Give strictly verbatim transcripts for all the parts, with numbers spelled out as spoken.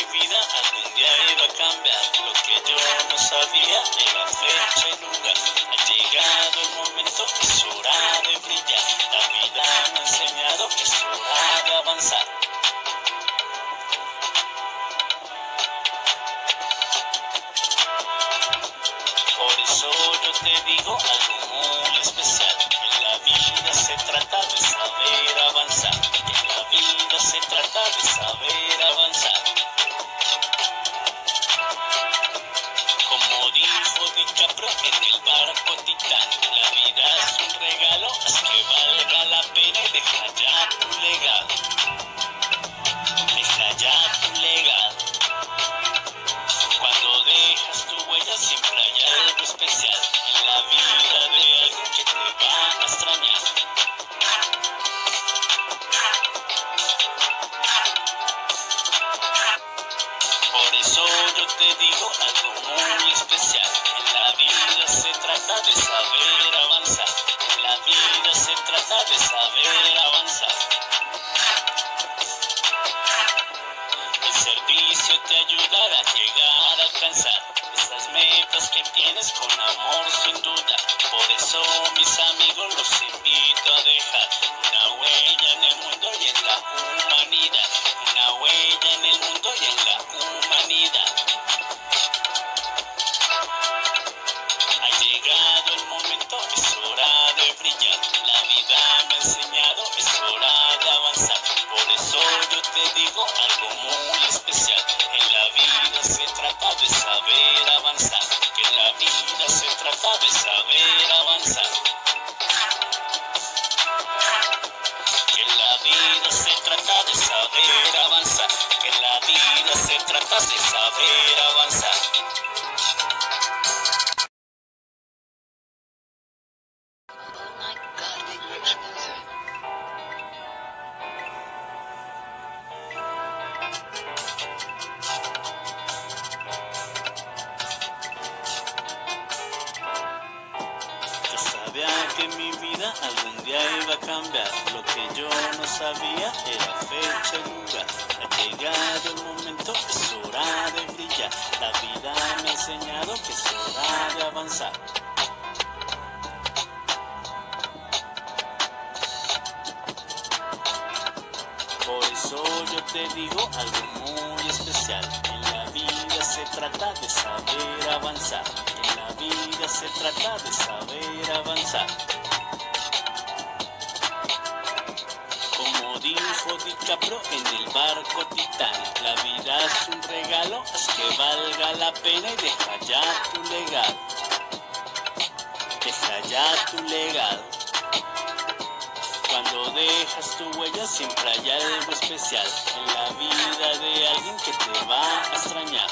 mi vida algún día iba a cambiar. Lo que yo no sabía era fecha y lugar. Ha llegado el momento, es hora de brillar. La vida me ha enseñado que es hora de avanzar. Por eso yo te digo algo muy especial. En la vida se trata de saber avanzar. En la vida se trata de saber avanzar. Como dijo DiCaprio en el barco Titán, la vida es un regalo, haz que valga la pena y deja ya tu legado. Deja ya tu legado. Cuando dejas tu huella siempre hay algo especial en la vida de alguien que te va a extrañar. Por eso yo te digo algo muy especial. En la vida se trata de saber avanzar. En la vida se trata de saber avanzar. El servicio te ayudará a llegar a alcanzar esas metas que tienes con amor sin duda. Por eso mis amigos los invito a dejar una huella en el mundo y en la humanidad. Una huella en el mundo y en la humanidad. Ha llegado el momento, es hora de brillar. La vida me ha enseñado, es hora de avanzar. Por eso yo te digo algo muy especial. En la vida se trata de saber avanzar. Que en la vida se trata de saber avanzar. Que en la vida se trata de saber avanzar. Que en la vida se trata de saber avanzar. Sabía que mi vida algún día iba a cambiar. Lo que yo no sabía era fecha y lugar. Ha llegado el momento, es hora de brillar. La vida me ha enseñado que es hora de avanzar. Por eso yo te digo algo muy especial. En la vida se trata de saber avanzar. En la vida se trata de saber avanzar. Como dijo DiCaprio en el barco Titán, la vida es un regalo, haz que valga la pena y deja ya tu legado. Deja ya tu legado. Cuando dejas tu huella siempre hay algo especial en la vida de alguien que te va a extrañar.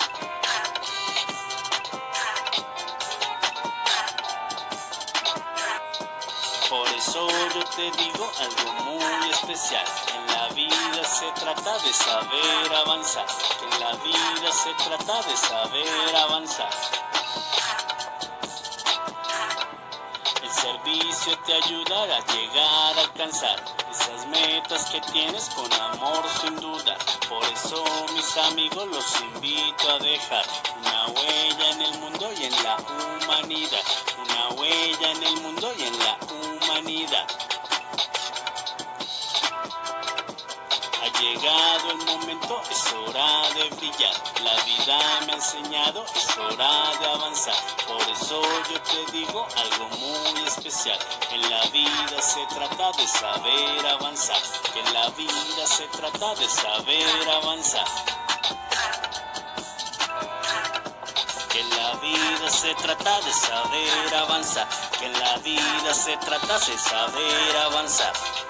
Por eso yo te digo algo muy especial. En la vida se trata de saber avanzar. En la vida se trata de saber avanzar. El servicio te ayudará a llegar a alcanzar esas metas que tienes con amor sin duda. Por eso mis amigos los invito a dejar una huella en el mundo y en la humanidad. Una huella en el mundo y en la humanidad. Ha llegado el momento, es hora de brillar. La vida me ha enseñado, es hora de avanzar. Por eso yo te digo algo muy especial. En la vida se trata de saber avanzar. Que en la vida se trata de saber avanzar. Que en la vida se trata de saber avanzar. Que en la vida se trata de saber avanzar.